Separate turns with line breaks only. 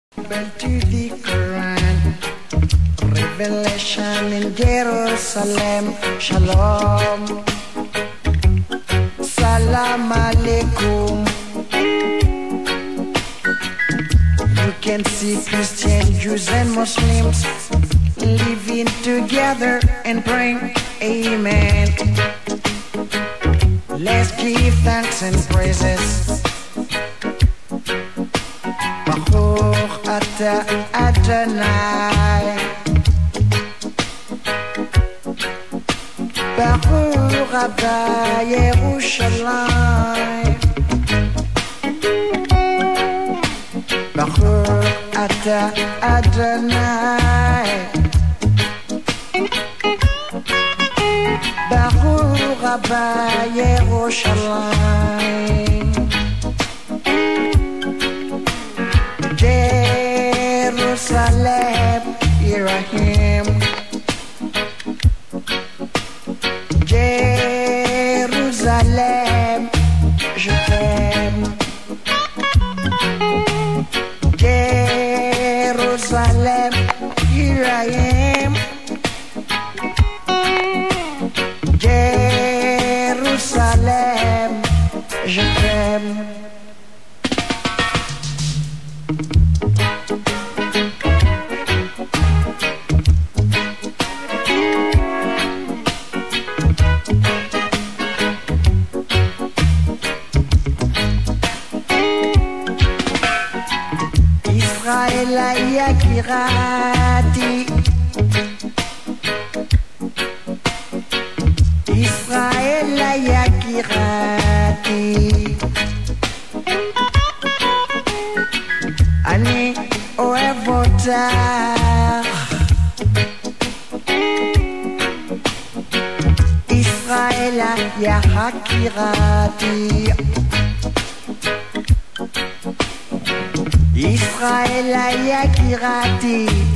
To the Quran, revelation in Jerusalem, Shalom, Salam Alaikum. You can see Christians, Jews and Muslims living together and praying, Amen. Let's give thanks and praises. Baruch Atah Adonai, Baruch Abba Yerushalayim, Baruch Atah Adonai, Baruch Abba Yerushalayim. Jerusalem, here I am. Jerusalem, je t'aime. Jerusalem, here I am. Jerusalem, je t'aime. Israël Yakirati, Israël Yakirati, Ani Oevotar, Israël Yakirati, Israël Yakirati.